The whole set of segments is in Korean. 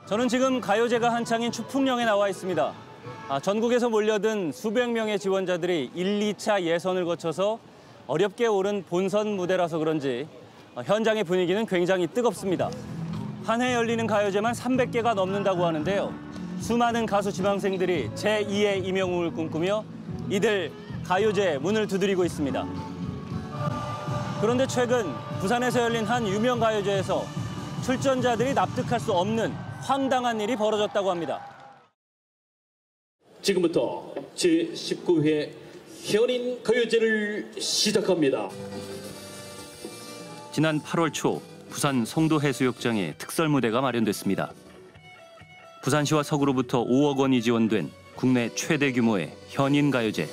저는 지금 가요제가 한창인 추풍령에 나와 있습니다. 전국에서 몰려든 수백 명의 지원자들이 1, 2차 예선을 거쳐서 어렵게 오른 본선 무대라서 그런지 현장의 분위기는 굉장히 뜨겁습니다. 한 해 열리는 가요제만 300개가 넘는다고 하는데요. 수많은 가수 지망생들이 제2의 임영웅을 꿈꾸며 이들 가요제 문을 두드리고 있습니다. 그런데 최근 부산에서 열린 한 유명 가요제에서 출전자들이 납득할 수 없는 황당한 일이 벌어졌다고 합니다. 지금부터 제19회 현인 가요제를 시작합니다. 지난 8월 초 부산 송도해수욕장에 특설 무대가 마련됐습니다. 부산시와 서구로부터 5억 원이 지원된 국내 최대 규모의 현인 가요제.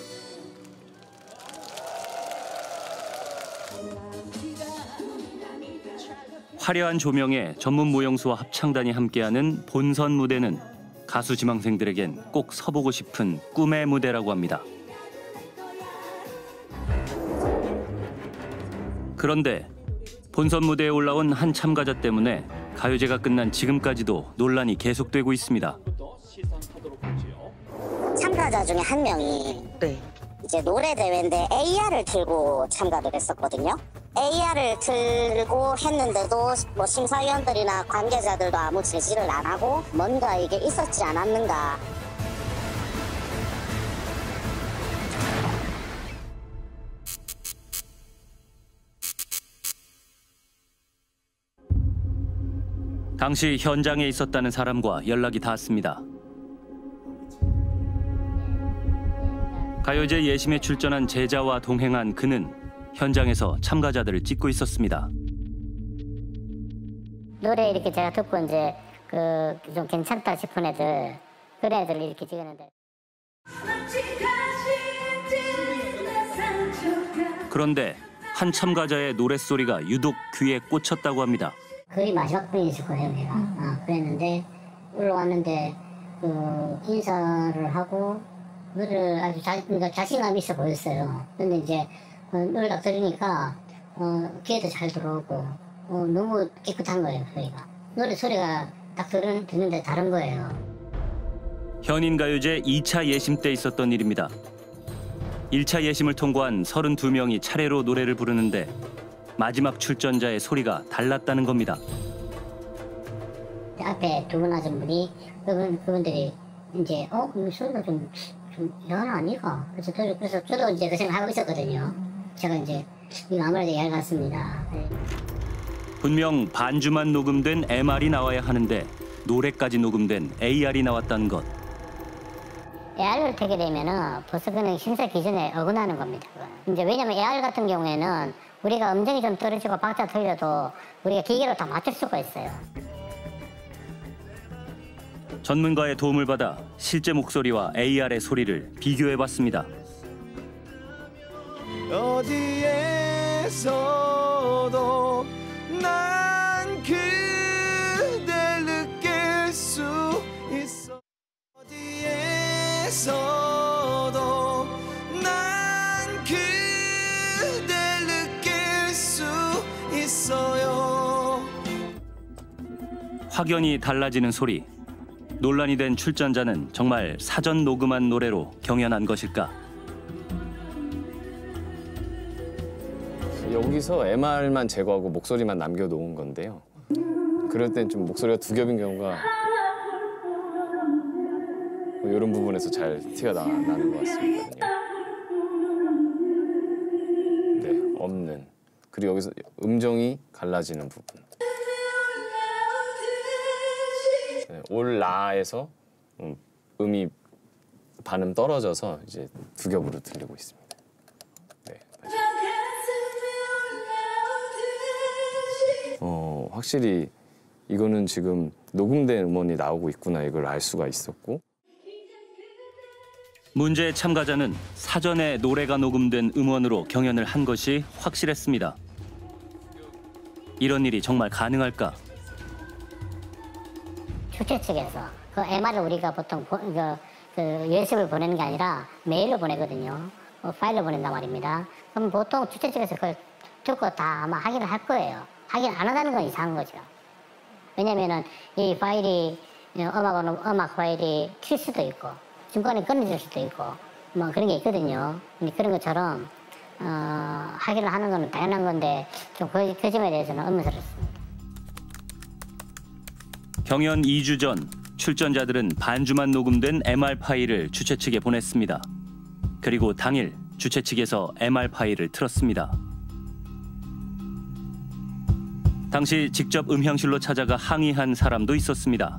화려한 조명에 전문 무용수와 합창단이 함께하는 본선 무대는 가수 지망생들에겐 꼭 서보고 싶은 꿈의 무대라고 합니다. 그런데 본선 무대에 올라온 한 참가자 때문에 가요제가 끝난 지금까지도 논란이 계속되고 있습니다. 참가자 중에 한 명이 이제 노래 대회인데 AR을 틀고 참가를 했었거든요. AR을 틀고 했는데도 뭐 심사위원들이나 관계자들도 아무 제지를 안 하고 뭔가 이게 있었지 않았는가. 당시 현장에 있었다는 사람과 연락이 닿았습니다. 가요제 예심에 출전한 제자와 동행한 그는 현장에서 참가자들을 찍고 있었습니다. 노래 이렇게 제가 듣고 이제 좀 괜찮다 싶은 애들, 그런 애들을 이렇게 찍었는데. 그런데 한 참가자의 노랫소리가 유독 귀에 꽂혔다고 합니다. 거의 마지막 분이었을 거예요, 내가. 그랬는데 올라왔는데 인사를 하고 노래를 아주 그러니까 자신감 있어 보였어요. 근데 이제 노래 딱 들으니까 귀에도 잘 들어오고 너무 깨끗한 거예요, 소리가. 노래 소리가 딱 듣는데 다른 거예요. 현인가요제 2차 예심 때 있었던 일입니다. 1차 예심을 통과한 32명이 차례로 노래를 부르는데 마지막 출전자의 소리가 달랐다는 겁니다. 앞에 두 분 하신 분이 그분들이 이제 소리가 좀 이상한 아니가? 그래서 저도 이제 그 생각하고 있었거든요. 제가 이제 이거 아무래도 이해할 것 같습니다. 분명 반주만 녹음된 MR이 나와야 하는데 노래까지 녹음된 AR이 나왔다는 것. AR을 타게 되면은 벌써 그는 심사 기준에 어긋나는 겁니다. 이제 왜냐면 AR 같은 경우에는 우리가 음정이 좀 떨어지고 박자 틀려도 우리가 기계로 다 맞출 수가 있어요. 전문가의 도움을 받아 실제 목소리와 AR의 소리를 비교해봤습니다. 어디에서도 난 그댈 느낄 수 있어. 어디에서도 난 그댈 느낄 수 있어요. 확연히 달라지는 소리. 논란이 된 출전자는 정말 사전 녹음한 노래로 경연한 것일까? 여기서 MR만 제거하고 목소리만 남겨놓은 건데요. 그럴 땐 좀 목소리가 두 겹인 경우가 이런 부분에서 잘 티가 나는 것 같습니다. 네, 없는. 그리고 여기서 음정이 갈라지는 부분. 네, 올라에서 음이 반음 떨어져서 이제 두 겹으로 들리고 있습니다. 네, 확실히 이거는 지금 녹음된 음원이 나오고 있구나 이걸 알 수가 있었고. 문제의 참가자는 사전에 노래가 녹음된 음원으로 경연을 한 것이 확실했습니다. 이런 일이 정말 가능할까? 주최 측에서 그 MR을 우리가 보통 USB를 보내는 게 아니라 메일로 보내거든요. 파일로 보낸단 말입니다. 그럼 보통 주최 측에서 그걸 듣고 다 아마 확인을 할 거예요. 확인 안 한다는 건 이상한 거죠. 왜냐면은 이 파일이 음악 파일이 킬 수도 있고 중간에 끊어질 수도 있고 뭐 그런 게 있거든요. 근데 그런 것처럼 하기를 하는 건 당연한 건데 좀 그 점에 대해서는 의문스럽습니다. 경연 2주 전 출전자들은 반주만 녹음된 MR 파일을 주최 측에 보냈습니다. 그리고 당일 주최 측에서 MR 파일을 틀었습니다. 당시 직접 음향실로 찾아가 항의한 사람도 있었습니다.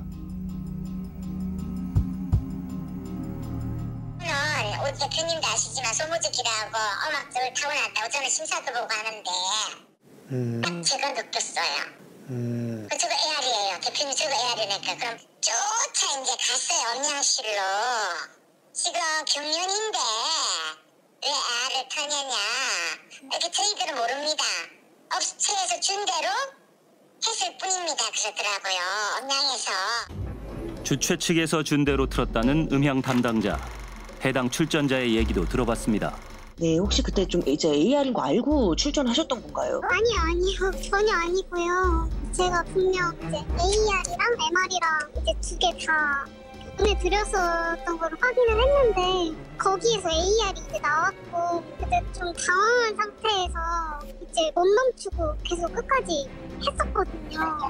오늘 대표님도 아시지만 소무지기라고 음악적을 타고났다고 저는 심사도 보고 하는데 딱 제가 느꼈어요. 저거 AR이에요. 대표님 저거 AR이니까 그럼 쫓아 이제 갔어요. 음향실로. 지금 경연인데 왜 AR을 타냐냐 이렇게 저희들은 모릅니다. 업체에서 준 대로 했을 뿐입니다. 그러더라고요. 음향에서. 주최 측에서 준 대로 틀었다는 음향 담당자. 해당 출전자의 얘기도 들어봤습니다. 네, 혹시 그때 좀 이제 AR인 거 알고 출전하셨던 건가요? 아니요. 전혀 아니고요. 제가 분명 이제 AR이랑 MR이랑 이제 두 개 다 눈에 들였었던 걸 확인을 했는데 거기에서 AR이 이제 나왔고 그때 좀 당황한 상태에서 이제 못 멈추고 계속 끝까지 했었거든요.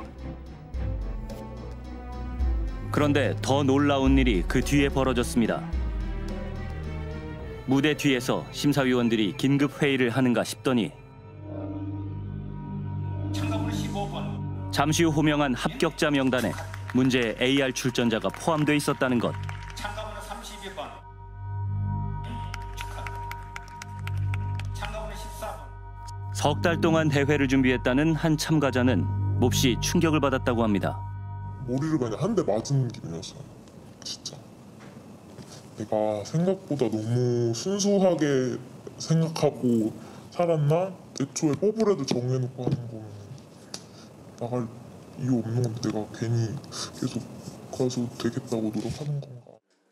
그런데 더 놀라운 일이 그 뒤에 벌어졌습니다. 무대 뒤에서 심사위원들이 긴급 회의를 하는가 싶더니 잠시 후 호명한 합격자 명단에 문제의 AR 출전자가 포함돼 있었다는 것. 참가번호 32번. 참가번호 14번. 석 달 동안 대회를 준비했다는 한 참가자는 몹시 충격을 받았다고 합니다. 머리를 그냥 한 대 맞은 기분이었어요. 진짜. 내가 생각보다 너무 순수하게 생각하고 살았나? 애초에 뽑으래도 정해놓고 하는 거면 나갈 이유 없는 건데 내가 괜히 계속 가서 되겠다고 노력하는 건가?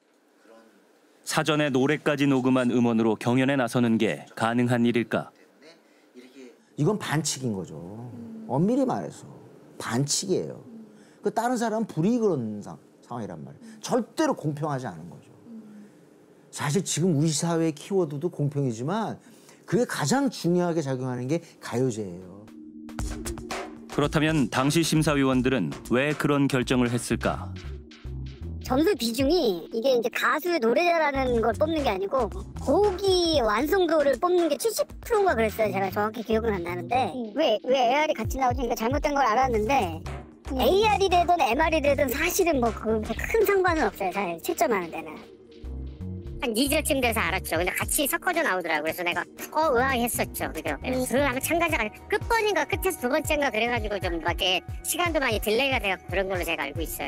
사전에 노래까지 녹음한 음원으로 경연에 나서는 게 가능한 일일까? 이건 반칙인 거죠. 엄밀히 말해서 반칙이에요. 그 다른 사람은 불이익을 얻는 상황이란 말이에요. 절대로 공평하지 않은 거죠. 사실 지금 우리 사회의 키워드도 공평이지만 그게 가장 중요하게 작용하는 게 가요제예요. 그렇다면 당시 심사위원들은 왜 그런 결정을 했을까? 점수 비중이 이게 이제 가수의 노래자라는 걸 뽑는 게 아니고 곡이 완성도를 뽑는 게 70%인가 그랬어요. 제가 정확히 기억은 안 나는데 왜 AR이 같이 나오니까 잘못된 걸 알았는데 AR이 되든 MR이 되든 사실은 뭐 큰 상관은 없어요. 사실 채점하는 데는. 한 2절쯤 돼서 알았죠. 근데 같이 섞어져 나오더라고요. 그래서 내가 의아했었죠. 그죠? 그래서 아마 참가자가 끝번인가 끝에서 두 번째인가 그래가지고 좀 이렇게 시간도 많이 딜레이가 돼서 그런 걸로 제가 알고 있어요.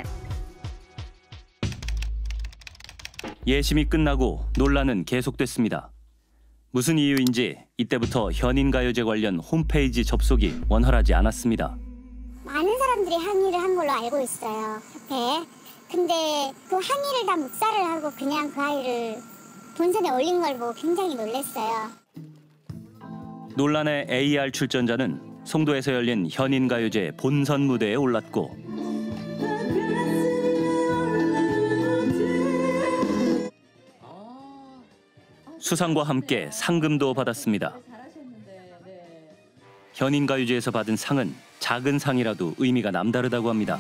예심이 끝나고 논란은 계속됐습니다. 무슨 이유인지 이때부터 현인가요제 관련 홈페이지 접속이 원활하지 않았습니다. 많은 사람들이 항의를 한 걸로 알고 있어요. 협회에. 근데 그 항의를 다 묵살을 하고 그냥 그 아이를 본선에 올린 걸 보고 굉장히 놀랐어요. 논란의 AR 출전자는 송도에서 열린 현인가요제 본선 무대에 올랐고 수상과 함께 상금도 받았습니다. 현인가요제에서 받은 상은 작은 상이라도 의미가 남다르다고 합니다.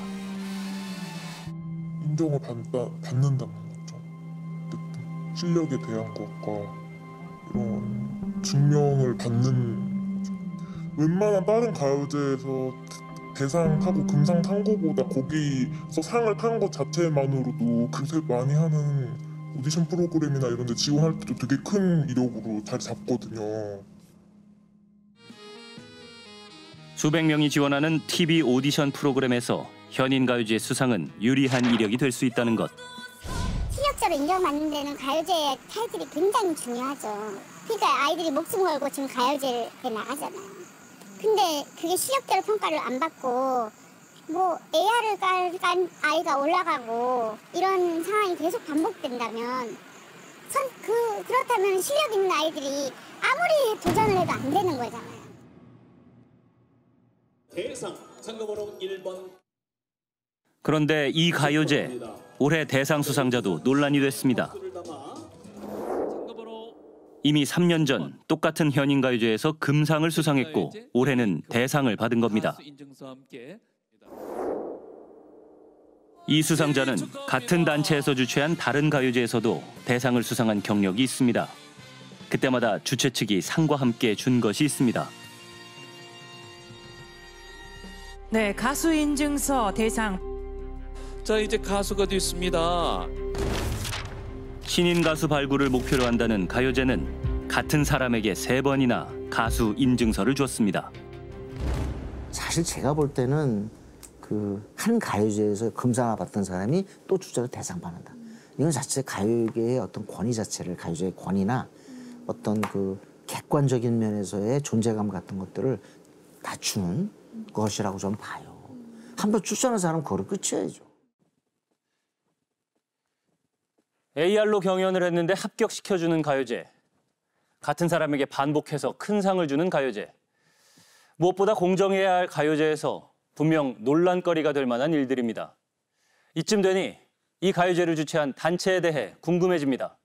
인정을 받는다는 거죠. 실력에 대한 것과 이런 증명을 받는 거죠. 웬만한 다른 가요제에서 대상 타고 금상 탄 거보다 거기서 상을 탄 것 자체만으로도 요새 많이 하는 오디션 프로그램이나 이런 데 지원할 때도 되게 큰 이력으로 자리 잡거든요. 수백 명이 지원하는 TV 오디션 프로그램에서 현인가요제 수상은 유리한 이력이 될 수 있다는 것. 실력자로 인정받는 데는 가요제 타이틀이 굉장히 중요하죠. 그러니까 아이들이 목숨 걸고 지금 가요제에 나가잖아요. 근데 그게 실력대로 평가를 안 받고 뭐 AR을 깐 아이가 올라가고 이런 상황이 계속 반복된다면 그렇다면 실력 있는 아이들이 아무리 도전을 해도 안 되는 거잖아요. 대상 상금번호 1번. 그런데 이 가요제 올해 대상 수상자도 논란이 됐습니다. 이미 3년 전 똑같은 현인가요제에서 금상을 수상했고 올해는 대상을 받은 겁니다. 이 수상자는 같은 단체에서 주최한 다른 가요제에서도 대상을 수상한 경력이 있습니다. 그때마다 주최 측이 상과 함께 준 것이 있습니다. 네, 가수 인증서 대상. 자, 이제 가수가 됐습니다. 신인 가수 발굴을 목표로 한다는 가요제는 같은 사람에게 3번이나 가수 인증서를 줬습니다. 사실 제가 볼 때는 한 가요제에서 금상을 받던 사람이 또 주자로 대상 받는다. 이건 자체 가요계의 어떤 권위 자체를, 가요제의 권위나 어떤 객관적인 면에서의 존재감 같은 것들을 낮추는 것이라고 저는 봐요. 한번 출전한 사람 그걸 끝이야죠. AR로 경연을 했는데 합격시켜주는 가요제. 같은 사람에게 반복해서 큰 상을 주는 가요제. 무엇보다 공정해야 할 가요제에서 분명 논란거리가 될 만한 일들입니다. 이쯤 되니 이 가요제를 주최한 단체에 대해 궁금해집니다.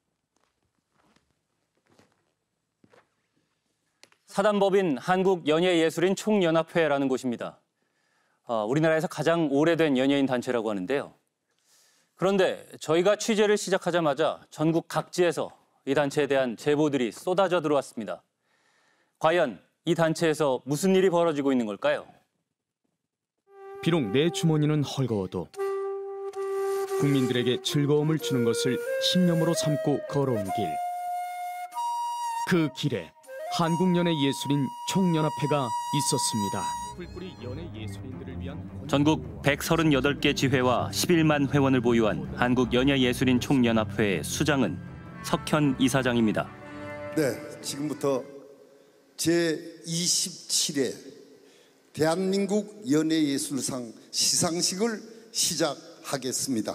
사단법인 한국연예예술인 총연합회라는 곳입니다. 우리나라에서 가장 오래된 연예인 단체라고 하는데요. 그런데 저희가 취재를 시작하자마자 전국 각지에서 이 단체에 대한 제보들이 쏟아져 들어왔습니다. 과연 이 단체에서 무슨 일이 벌어지고 있는 걸까요? 비록 내 주머니는 헐거워도 국민들에게 즐거움을 주는 것을 신념으로 삼고 걸어온 길. 그 길에 한국연예예술인 총연합회가 있었습니다. 풀뿌리 연예예술인들을 위한 전국 138개 지회와 11만 회원을 보유한 한국연예예술인 총연합회의 수장은 석현 이사장입니다. 네, 지금부터 제27회 대한민국 연예예술상 시상식을 시작하겠습니다.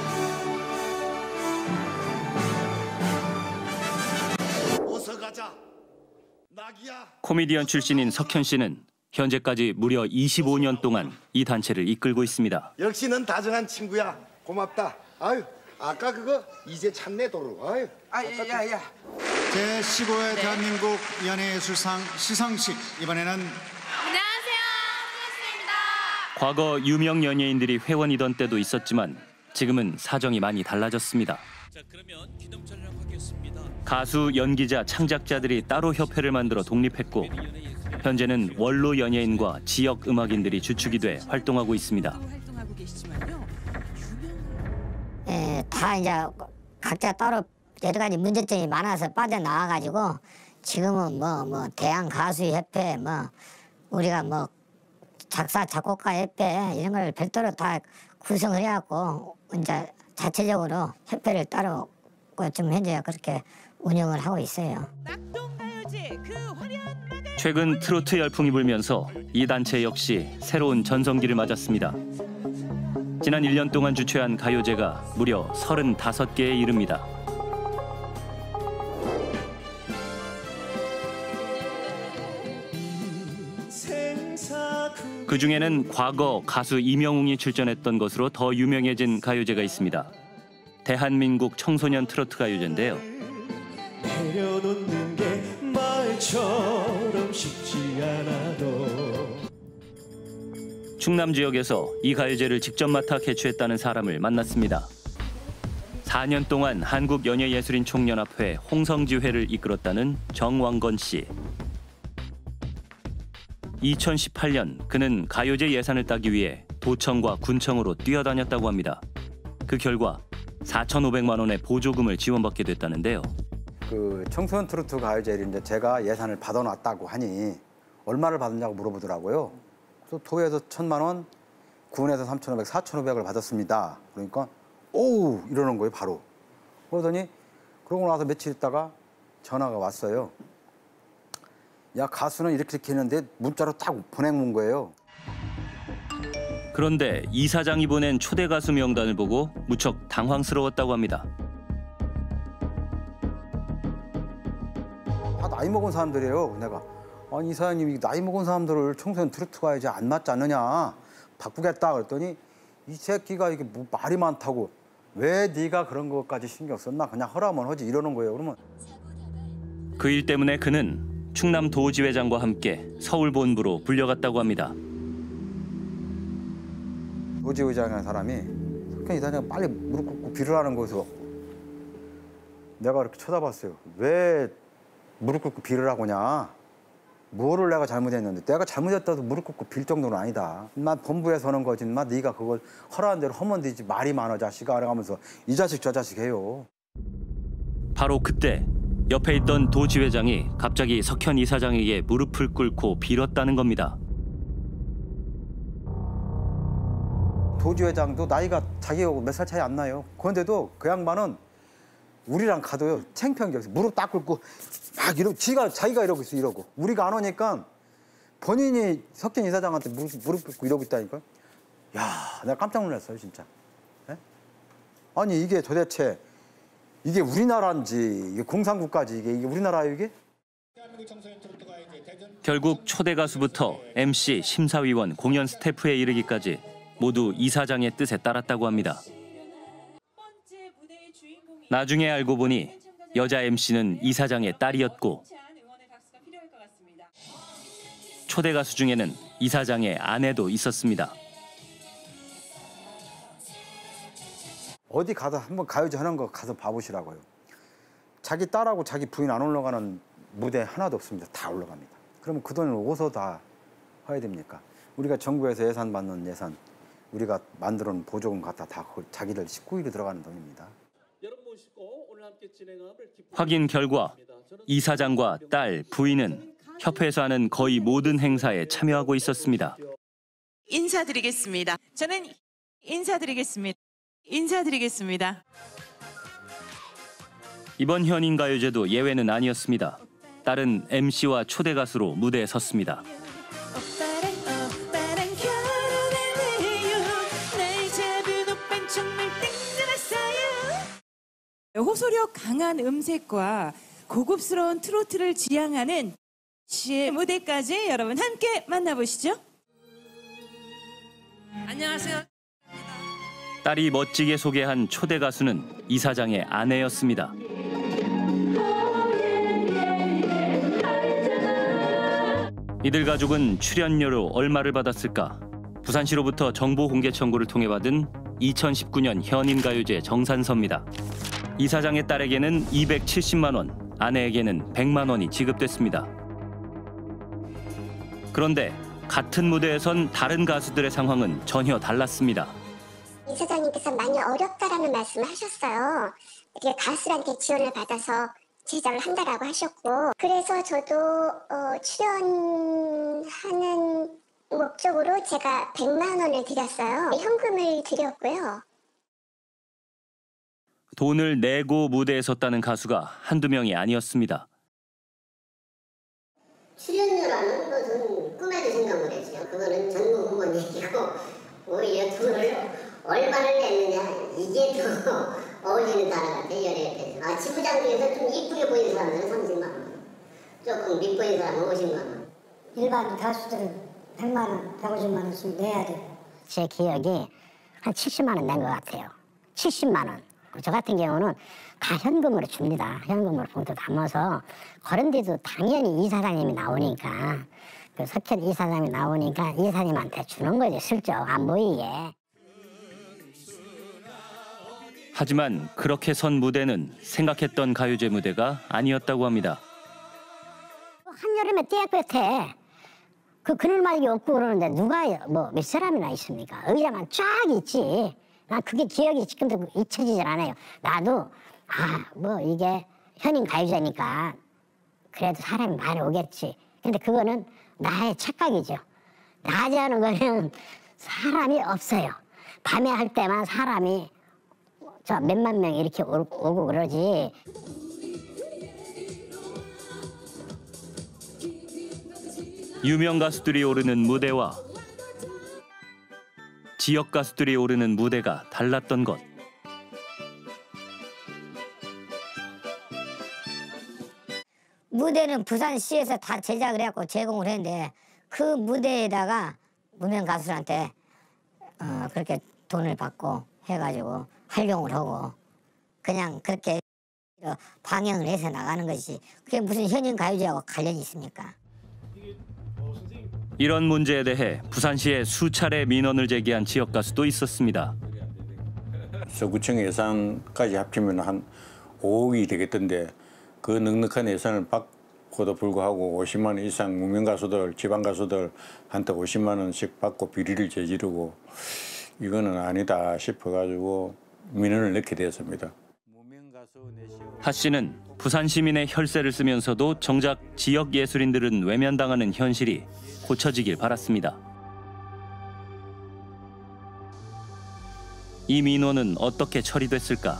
어서 가자. 낙이야. 코미디언 출신인 석현 씨는 현재까지 무려 25년 동안 이 단체를 이끌고 있습니다. 역시 넌 다정한 친구야. 고맙다. 아유, 아까 그거 이제 찾네 도로. 아유. 야야. 제15회 대한민국 연예예술상 시상식 이번에는 안녕하세요. 수고했습니다. 과거 유명 연예인들이 회원이던 때도 있었지만 지금은 사정이 많이 달라졌습니다. 자, 그러면 기념 촬영하겠습니다. 가수, 연기자, 창작자들이 따로 협회를 만들어 독립했고 현재는 원로 연예인과 지역 음악인들이 주축이 돼 활동하고 있습니다. 다 이제 각자 따로 여러 가지 문제점이 많아서 빠져나와가지고 지금은 뭐 대한 가수협회, 우리가 작사 작곡가 협회 이런 걸 별도로 다 구성을 해갖고 이제 자체적으로 협회를 따로 좀 현재 그렇게 운영을 하고 있어요. 최근 트로트 열풍이 불면서 이 단체 역시 새로운 전성기를 맞았습니다. 지난 1년 동안 주최한 가요제가 무려 35개에 이릅니다. 그중에는 과거 가수 이명웅이 출전했던 것으로 더 유명해진 가요제가 있습니다. 대한민국 청소년 트로트 가요제인데요. 내려놓는 게 말처럼 쉽지 않아도 충남 지역에서 이 가요제를 직접 맡아 개최했다는 사람을 만났습니다. 4년 동안 한국연예예술인 총연합회 홍성지회를 이끌었다는 정왕건 씨. 2018년 그는 가요제 예산을 따기 위해 도청과 군청으로 뛰어다녔다고 합니다. 그 결과 4,500만 원의 보조금을 지원받게 됐다는데요. 그 청소년 트로트 가요제를 이제 제가 예산을 받아놨다고 하니 얼마를 받았냐고 물어보더라고요. 그래서 도에서 1,000만 원, 군에서 3,500, 4,500을 받았습니다. 그러니까 오우 이러는 거예요 바로. 그러더니 그러고 나서 며칠 있다가 전화가 왔어요. 야 가수는 이렇게 했는데 문자로 딱 보내온 거예요. 그런데 이사장이 보낸 초대 가수 명단을 보고 무척 당황스러웠다고 합니다. 다 나이 먹은 사람들이에요. 내가 아니 이사장님이 나이 먹은 사람들을 청소년 트로트 가야지 안 맞지 않느냐 바꾸겠다 그랬더니 이 새끼가 이게 뭐 말이 많다고 왜 네가 그런 것까지 신경 썼나? 그냥 하라면 하지 이러는 거예요. 그러면 그 일 때문에 그는 충남 도지회장과 함께 서울 본부로 불려갔다고 합니다. 도지회장이라는 사람이 석현 이사장 빨리 무릎 꿇고 빌으라는 거에서 내가 이렇게 쳐다봤어요. 왜 무릎 꿇고 빌으라고 하냐? 뭐를 내가 잘못했는데 내가 잘못했다도 무릎 꿇고 빌 정도는 아니다. 난 본부에 서는 거지. 네가 그걸 허락한 대로 하면 되지. 말이 많아 자식아. 이러면서 이 자식 저 자식 해요. 바로 그때 옆에 있던 도지회장이 갑자기 석현 이사장에게 무릎을 꿇고 빌었다는 겁니다. 도지회장도 나이가 자기하고 몇 살 차이 안 나요. 그런데도 그 양반은 우리랑 가도요. 창피한 게 없어요. 무릎 딱 꿇고 막 이러고 자기가 이러고 있어 이러고. 우리가 안 오니까 본인이 석현 이사장한테 무릎 꿇고 이러고 있다니까. 야, 내가 깜짝 놀랐어요 진짜. 네? 아니 이게 도대체 이게 우리나라인지 이게 공산국가지 이게 우리나라예요 이게? 결국 초대 가수부터 MC, 심사위원, 공연 스태프에 이르기까지 모두 이사장의 뜻에 따랐다고 합니다. 나중에 알고 보니 여자 MC는 이사장의 딸이었고 초대 가수 중에는 이사장의 아내도 있었습니다. 어디 가서 한번 가요제 하는 거 가서 봐보시라고요. 자기 딸하고 자기 부인 안 올라가는 무대 하나도 없습니다. 다 올라갑니다. 그러면 그 돈을 어디서 다 해야 됩니까? 우리가 정부에서 예산 받는 예산, 우리가 만들어 놓은 보조금 갖다 다 자기들 식구일이 들어가는 돈입니다. 확인 결과 이사장과 딸, 부인은 협회에서 하는 거의 모든 행사에 참여하고 있었습니다. 인사드리겠습니다. 저는 인사드리겠습니다. 인사드리겠습니다. 이번 현인가요제도 예외는 아니었습니다. 딸은 MC와 초대 가수로 무대에 섰습니다. 호소력 강한 음색과 고급스러운 트로트를 지향하는 씨의 무대까지 여러분 함께 만나보시죠. 안녕하세요. 딸이 멋지게 소개한 초대 가수는 이사장의 아내였습니다. 이들 가족은 출연료로 얼마를 받았을까? 부산시로부터 정보 공개 청구를 통해 받은 2019년 현인가요제 정산서입니다. 이사장의 딸에게는 270만 원, 아내에게는 100만 원이 지급됐습니다. 그런데 같은 무대에 선 다른 가수들의 상황은 전혀 달랐습니다. 이사장님께서 많이 어렵다라는 말씀을 하셨어요. 이렇게 가수한테 지원을 받아서 제작을 한다라고 하셨고, 그래서 저도 출연하는 목적으로 제가 100만 원을 드렸어요. 현금을 드렸고요. 돈을 내고 무대에 섰다는 가수가 한두 명이 아니었습니다. 출연료라는 것은 꿈에도 생각 못했어요. 그거는 전국 후보 얘기고 오히려 돈을 얼마를 냈느냐 이게 더 어울리는 단어 같아요. 연예계에서. 지부장 중에서 좀 이쁘게 보이는 사람들은 30만 원, 조금 밉보이는 사람은 50만 원. 일반 가수들은 100만 원, 150만 원씩 내야 돼요. 제 기억이 한 70만 원 낸 것 같아요. 70만 원. 저 같은 경우는 다 현금으로 줍니다. 현금으로 봉투 담아서. 그런데도 당연히 이사장님이 나오니까, 그 석현 이사장이 나오니까 이사님한테 주는 거지, 슬쩍 안 보이게. 하지만 그렇게 선 무대는 생각했던 가요제 무대가 아니었다고 합니다. 한여름에 떼 끝에 그늘막이 없고 그러는데 누가 뭐 몇 사람이나 있습니까? 의자만 쫙 있지. 난 그게 기억이 지금도 잊혀지질 않아요. 나도 뭐 이게 현인 가요제니까 그래도 사람이 많이 오겠지. 근데 그거는 나의 착각이죠. 낮에 하는 거는 사람이 없어요. 밤에 할 때만 사람이 저 몇만 명 이렇게 오고 그러지. 유명 가수들이 오르는 무대와 지역 가수들이 오르는 무대가 달랐던 것. 무대는 부산시에서 다 제작을 해갖고 제공을 했는데 그 무대에다가 무명 가수들한테 그렇게 돈을 받고 해가지고 활용을 하고 그냥 그렇게 방영을 해서 나가는 것이 그게 무슨 현인 가요제하고 관련이 있습니까? 이런 문제에 대해 부산시에 수차례 민원을 제기한 지역 가수도 있었습니다. 서구청 예산까지 합치면 한 5억이 되겠던데 그 넉넉한 예산을 받고도 불구하고 50만 원 이상 무명 가수들, 지방 가수들한테 50만 원씩 받고 비리를 저지르고 이거는 아니다 싶어가지고 민원을 넣게 되었습니다. 하 씨는 부산 시민의 혈세를 쓰면서도 정작 지역 예술인들은 외면당하는 현실이 고쳐지길 바랐습니다. 이 민원은 어떻게 처리됐을까?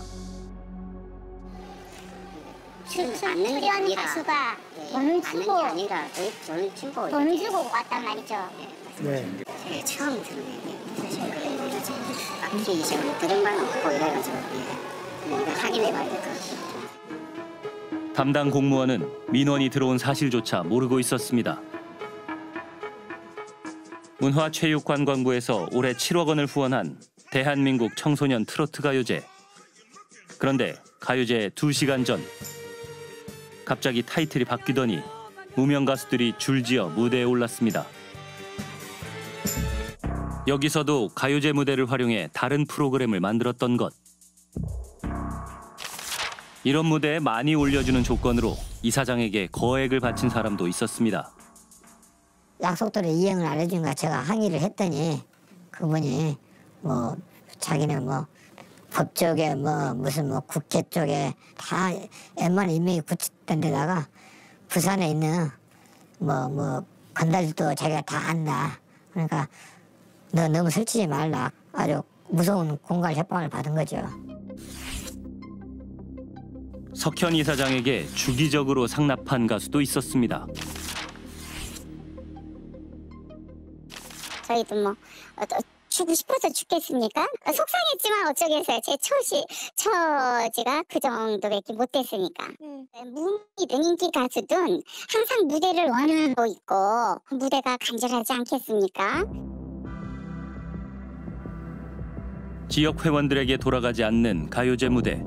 출연한 가수가 돈을 주고 돈을 주고 왔단 말이죠. 네. 처음 들은 얘기예요. 딱히 지금 들은 바는 없고 이래가지고 이거 확인해봐야 될 것 같아요. 담당 공무원은 민원이 들어온 사실조차 모르고 있었습니다. 문화체육관광부에서 올해 7억 원을 후원한 대한민국 청소년 트로트 가요제. 그런데 가요제 2시간 전 갑자기 타이틀이 바뀌더니 무명 가수들이 줄지어 무대에 올랐습니다. 여기서도 가요제 무대를 활용해 다른 프로그램을 만들었던 것. 이런 무대에 많이 올려주는 조건으로 이사장에게 거액을 바친 사람도 있었습니다. 약속대로 이행을 안 해준 거 제가 항의를 했더니 그분이 뭐 자기는 뭐 법쪽에 뭐 무슨 뭐 국회 쪽에 다 웬만한 인명이 붙였던 데다가 부산에 있는 뭐 건달들도 자기가 다 안다. 그러니까 너 너무 설치지 말라. 아주 무서운 공갈 협박을 받은 거죠. 석현 이사장에게 주기적으로 상납한 가수도 있었습니다. 저희도 뭐 주고 싶어서 죽겠습니까? 속상했지만 어쩌겠어요. 제 처지가 그 정도밖에 못 됐으니까. 무명이든 인기 가수든 항상 무대를 원하고 있고 무대가 간절하지 않겠습니까? 지역 회원들에게 돌아가지 않는 가요제 무대.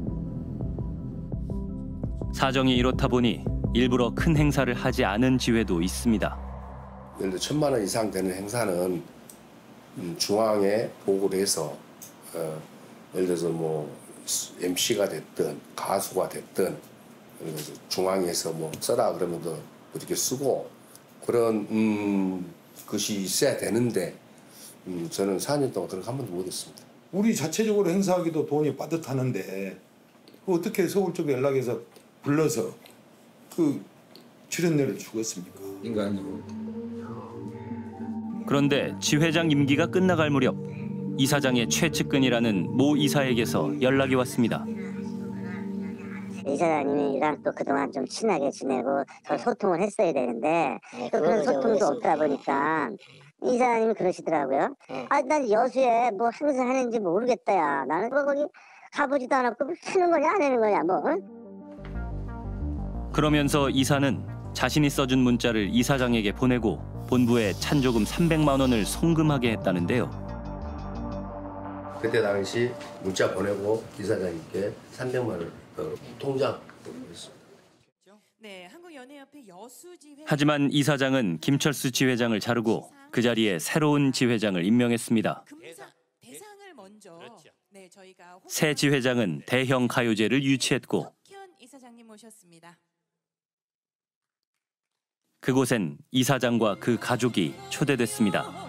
사정이 이렇다 보니 일부러 큰 행사를 하지 않은 지회도 있습니다. 예를 들어 1,000만 원 이상 되는 행사는 중앙에 보고를 해서 예를 들어서 뭐 MC가 됐든 가수가 됐든 그래서 중앙에서 뭐 써라 그러면 또 이렇게 쓰고 그런 것이 있어야 되는데 저는 4년 동안 그런 거 한 번도 못 했습니다. 우리 자체적으로 행사하기도 돈이 빠듯하는데 어떻게 서울 쪽에 연락해서 불러서 그 출연료를 주겠습니까? 인간으로. 그런데 지회장 임기가 끝나갈 무렵 이사장의 최측근이라는 모 이사에게서 연락이 왔습니다. 이사장님이랑 또 그동안 좀 친하게 지내고 더 소통을 했어야 되는데 또 그런 소통도 없다 보니까 이사장님이 그러시더라고요. 난 여수에 뭐 행사 하는지 모르겠다 야. 나는 뭐 거기 가보지도 않았고 하는 거냐 안 하는 거냐 뭐. 그러면서 이사는 자신이 써준 문자를 이사장에게 보내고 본부에 찬조금 300만 원을 송금하게 했다는데요. 그때 당시 문자 보내고 이사장님께 300만 원 통장 보냈습니다. 네, 한국연예협회 여수지회. 하지만 이사장은 김철수 지회장을 자르고 그 자리에 새로운 지회장을 임명했습니다. 대상을 먼저 네, 저희가 새 지회장은 대형 가요제를 유치했고 석현 이사장님 모셨습니다. 그곳엔 이사장과 그 가족이 초대됐습니다.